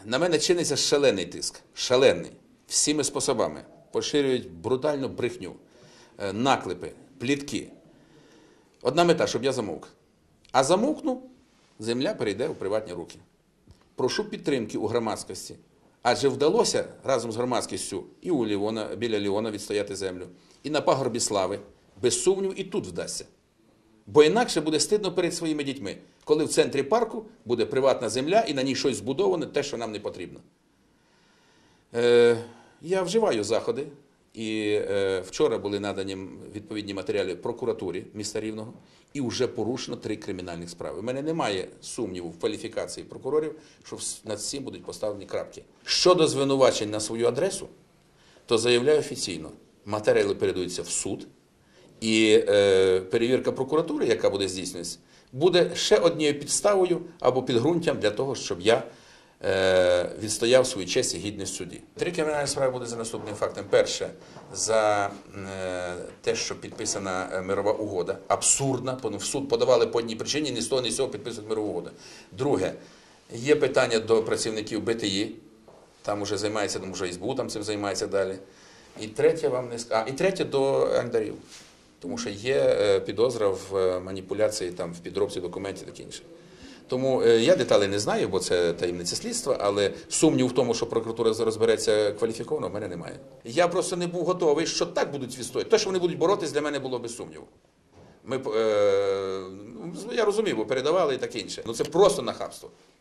На мене чиниться шалений тиск, шалений, всіми способами. Поширюють брутальну брехню, наклепи, плітки. Одна мета, щоб я замовк. А замовкну, земля перейде у приватні руки. Прошу підтримки у громадськості. Адже вдалося разом з громадськістю і у Ліона, біля Ліона відстояти землю, і на пагорбі слави, без сумніву, і тут вдасться. Бо інакше буде стидно перед своїми дітьми, коли в центрі парку буде приватна земля і на ній щось збудоване, те, що нам не потрібно. Я вживаю заходи, і вчора були надані відповідні матеріали прокуратурі міста Рівного, і вже порушено 3 кримінальних справи. У мене немає сумніву в кваліфікації прокурорів, що над цим будуть поставлені крапки. Щодо звинувачень на свою адресу, то заявляю офіційно, матеріали передаються в суд, і перевірка прокуратури, яка буде здійснюватися, буде ще однією підставою або підґрунтям для того, щоб я відстояв свою честь і гідність в суді. 3 кримінальні справи буде за наступним фактом. Перше, за те, що підписана мирова угода. Абсурдна, в суд подавали по одній причині, ні з того, ні з цього підписують мирову угоду. Друге, є питання до працівників БТІ, там вже займається, тому що СБУ там цим займається далі. І третє до орендарів, тому що є підозра в маніпуляції, там, в підробці документів і таке інше. Тому я деталей не знаю, бо це таємниця слідства, але сумнів в тому, що прокуратура розбереться кваліфіковано, в мене немає. Я просто не був готовий, що так будуть відстоювати. Те, що вони будуть боротись, для мене було без сумніву. Я розумів, бо передавали і таке інше. Ну це просто нахабство.